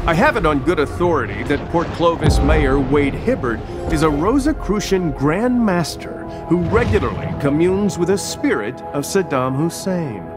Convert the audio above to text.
I have it on good authority that Port Clovis Mayor Wade Hibbard is a Rosicrucian Grand Master who regularly communes with the spirit of Saddam Hussein.